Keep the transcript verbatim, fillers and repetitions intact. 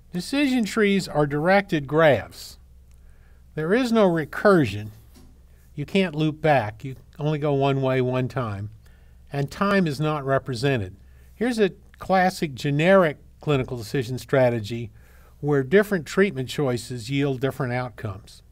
Decision trees are directed graphs. There is no recursion. You can't loop back. You only go one way one time. And time is not represented. Here's a classic generic clinical decision strategy where different treatment choices yield different outcomes.